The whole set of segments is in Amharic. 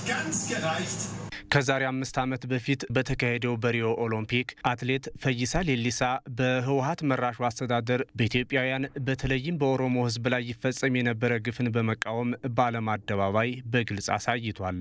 ከዛሬ 5 ዓመት በፊት በተካሄደው በሪዮ ኦሎምፒክ አትሌት ፈይሳ ሌሊሳ በህወሓት መራሹ አስተዳደር በኢትዮጵያውያን በተለይም በኦሮሞ ህዝብ ላይ ይፈጸም የነበረ ግፍን በመቃወም በዓለም አደባባይ በግልጽ አሳይቷል።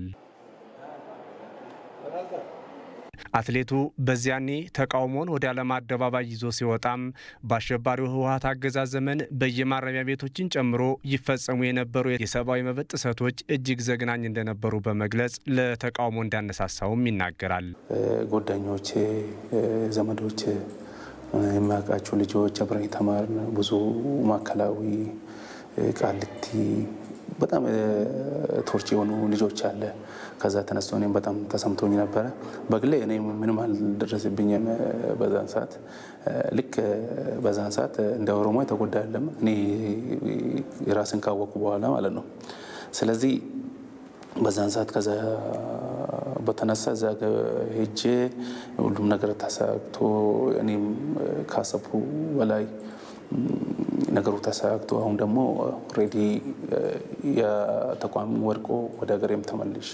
አትሌቱ በዚያኔ ተቃውሞን ወደ ዓለም አደባባይ ይዞ ሲወጣም በአሸባሪው ህወሓት አገዛዝ ዘመን በየማረሚያ ቤቶችን ጨምሮ ይፈጸሙ የነበሩ የሰብአዊ መብት ጥሰቶች እጅግ ዘግናኝ እንደነበሩ በመግለጽ ለተቃውሞ እንዳነሳሳውም ይናገራል። ጓደኞቼ፣ ዘመዶቼ፣ የማያውቃቸው ልጆች አብረን ተማርን። ብዙ ማዕከላዊ ቃሊቲ በጣም ቶርች የሆኑ ልጆች አለ። ከዛ ተነስቶ እኔም በጣም ተሰምቶኝ ነበር። በግሌ እኔ ምንም አልደረሰብኝም በዛን ሰዓት። ልክ በዛን ሰዓት እንደ ኦሮሞ የተጎዳ አይደለም እኔ ራስን ካወቁ በኋላ ማለት ነው። ስለዚህ በዛን ሰዓት ከዛ በተነሳ እዛ ሄጄ ሁሉም ነገር ተሳክቶ እኔም ካሰብኩ በላይ ነገሩ ተሳክቶ አሁን ደግሞ ኦሬዲ የተቋም ወርቆ ወደ ሀገሬም ተመልሼ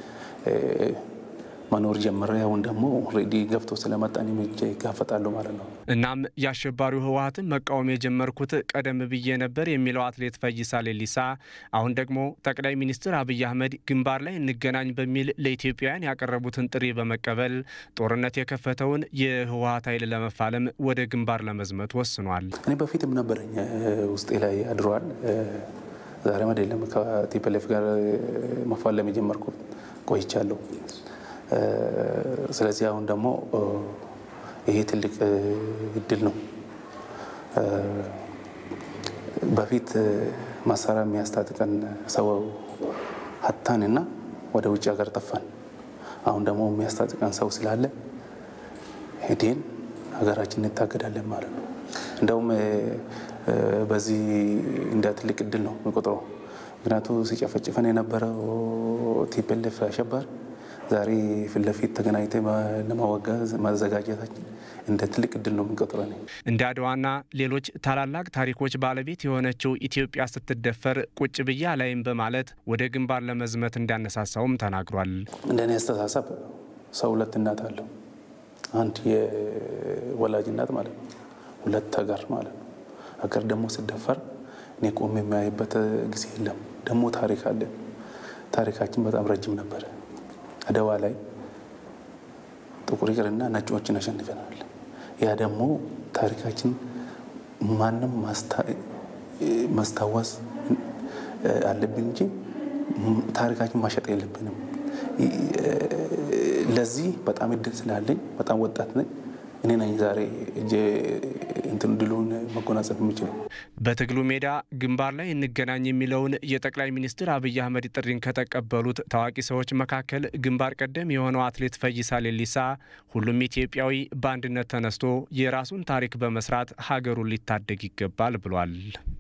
መኖር ጀመረ። አሁን ደግሞ ኦሬዲ ገፍቶ ስለመጣን ይመጀ ይጋፈጣሉ ማለት ነው። እናም ያሸባሪው ህወሓትን መቃወም የጀመርኩት ቀደም ብዬ ነበር የሚለው አትሌት ፈይሳ ሌሊሳ አሁን ደግሞ ጠቅላይ ሚኒስትር አብይ አህመድ ግንባር ላይ እንገናኝ በሚል ለኢትዮጵያውያን ያቀረቡትን ጥሪ በመቀበል ጦርነት የከፈተውን የህወሓት ኃይል ለመፋለም ወደ ግንባር ለመዝመት ወስኗል። እኔ በፊትም ነበርኝ ውስጤ ላይ አድሯል። ዛሬም አይደለም ከቲፒኤልኤፍ ጋር መፋለም የጀመርኩት ቆይቻለሁ። ስለዚህ አሁን ደግሞ ይሄ ትልቅ እድል ነው። በፊት መሳሪያ የሚያስታጥቀን ሰው ሀታንና ወደ ውጭ ሀገር ጠፋን። አሁን ደግሞ የሚያስታጥቀን ሰው ስላለ ሄደን ሀገራችንን እንታገዳለን ማለት ነው። እንደውም በዚህ እንደ ትልቅ እድል ነው የሚቆጥረው። ምክንያቱም ሲጨፈጭፈን የነበረው ቲፒኤልኤፍ አሸባሪ ዛሬ ፊት ለፊት ተገናኝተን ለማወጋዝ ማዘጋጀታችን እንደ ትልቅ እድል ነው የምንቆጥረው። እንደ አድዋና ሌሎች ታላላቅ ታሪኮች ባለቤት የሆነችው ኢትዮጵያ ስትደፈር ቁጭ ብያ ላይም በማለት ወደ ግንባር ለመዝመት እንዳነሳሳውም ተናግሯል። እንደኔ አስተሳሰብ ሰው ሁለት እናት አለው። አንድ የወላጅ እናት ማለት ነው፣ ሁለት ሀገር ማለት ነው። ሀገር ደግሞ ስትደፈር እኔ ቆሜ የማይበት ጊዜ የለም። ደግሞ ታሪክ አለ። ታሪካችን በጣም ረጅም ነበር። አድዋ ላይ ጥቁር ይቅርና ነጮችን አሸንፈናል። ያ ደግሞ ታሪካችን ማንም ማስታወስ አለብን እንጂ ታሪካችን ማሸጥ የለብንም። ለዚህ በጣም እድል ስላለኝ በጣም ወጣት ነኝ። እኔ ነኝ ዛሬ እንትን ድሉን መጎናጸፍ የሚችለው። በትግሉ ሜዳ ግንባር ላይ እንገናኝ የሚለውን የጠቅላይ ሚኒስትር አብይ አህመድ ጥሪን ከተቀበሉት ታዋቂ ሰዎች መካከል ግንባር ቀደም የሆነው አትሌት ፈይሳ ሌሊሳ ሁሉም ኢትዮጵያዊ በአንድነት ተነስቶ የራሱን ታሪክ በመስራት ሀገሩን ሊታደግ ይገባል ብሏል።